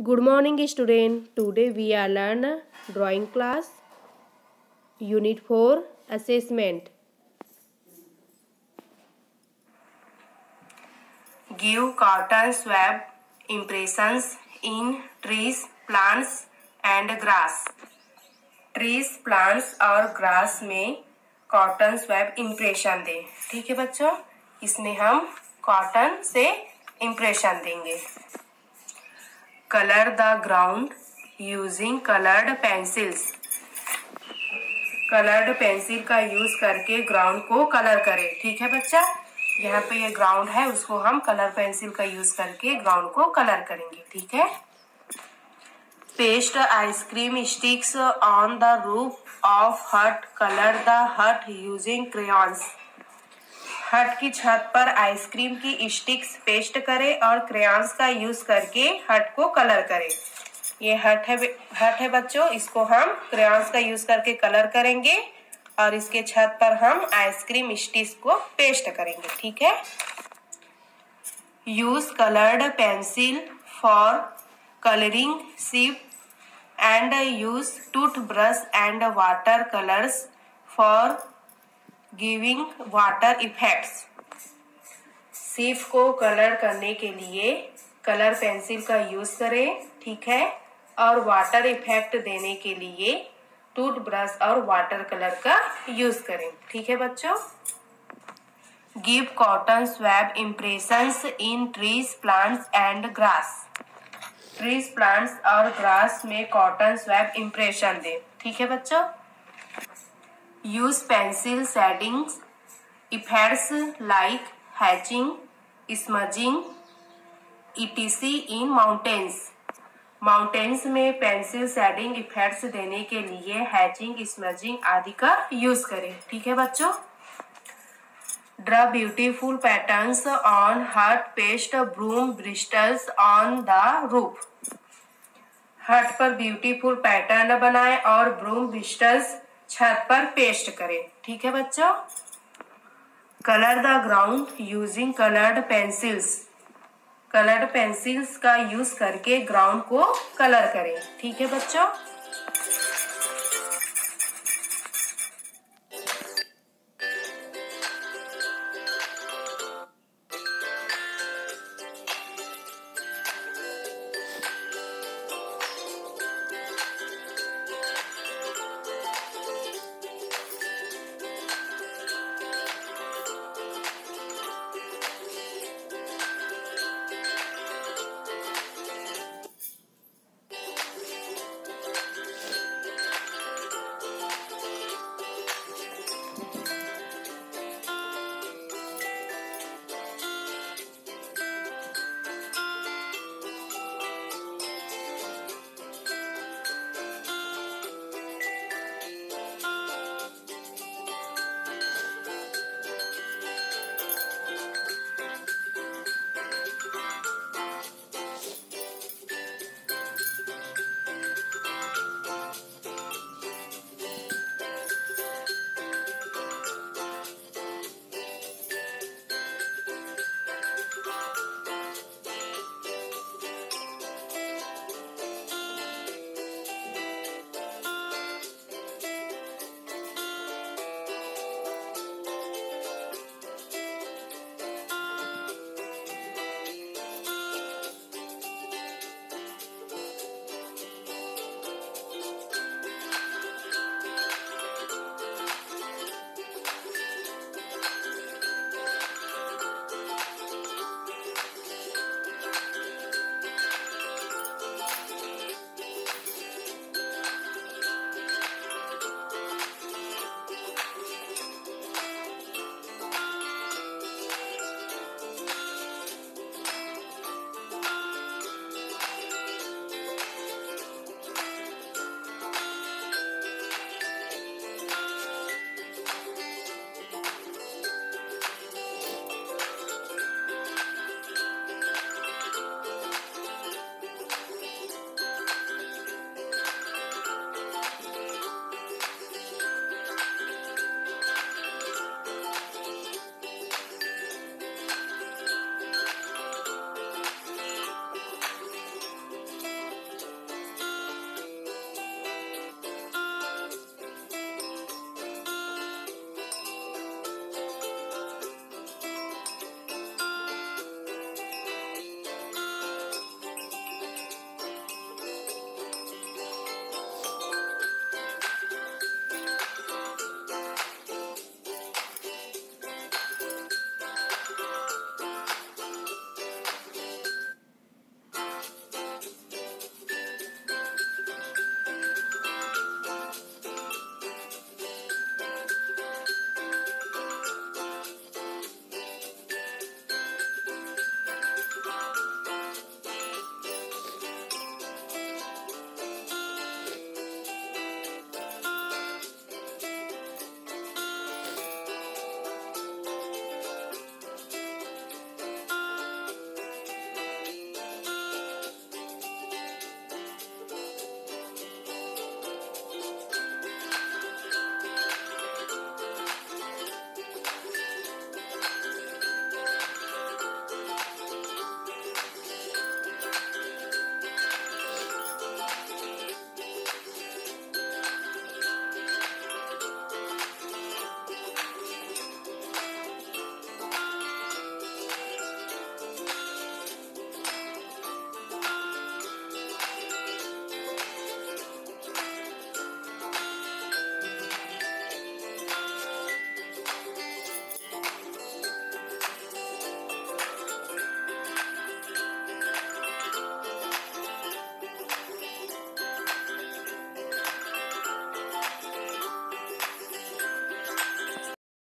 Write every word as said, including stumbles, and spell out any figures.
Good morning student. Today we are learn drawing class unit four assessment. Give cotton swab impressions in trees, plants and grass. Trees, plants और grass में cotton swab impression दें। ठीक है बच्चों, इसमें हम cotton से impression देंगे। Colour the ground using coloured pencils. Coloured pencil का यूज करके ग्राउंड को कलर करें। ठीक है बच्चा, यहाँ पे ये ग्राउंड है, उसको हम कलर पेंसिल का यूज करके ग्राउंड को कलर करेंगे। ठीक है। Paste ice cream sticks on the roof of hut. Colour the hut using crayons. Hut की छत पर आइसक्रीम की स्टिक्स पेस्ट करें और क्रेयॉन्स का यूज करके हट को कलर करें। ये हट है हट है बच्चों, इसको हम क्रेयॉन्स का यूज करके कलर करेंगे और इसके छत पर हम आइसक्रीम स्टिक्स को पेस्ट करेंगे। ठीक है। Use coloured pencil for colouring ship and use toothbrush and water colours for giving water effects. Ship को कलर करने के लिए कलर पेंसिल का यूज करें। ठीक है। और वाटर इफेक्ट देने के लिए टूथब्रश और वाटर कलर का यूज करें। ठीक है बच्चों। Give cotton swab impressions in trees, plants and grass. Trees, plants और ग्रास में कॉटन स्वैब इम्प्रेशन दें। ठीक है बच्चों। Use pencil shadings effects like hatching, smudging, ETC in mountains. Mountains में पेंसिल शेडिंग इफेक्ट्स देने के लिए हैचिंग, स्मजिंग आदि का यूज करें। ठीक है बच्चों। Draw beautiful patterns on hut, paste broom bristles on the roof. Hut पर ब्यूटीफुल पैटर्न बनाएं और ब्रूम ब्रिस्टल्स छत पर पेस्ट करें। ठीक है बच्चों। Colour the ground using coloured pencils. Coloured pencils का यूज करके ग्राउंड को कलर करें। ठीक है बच्चों।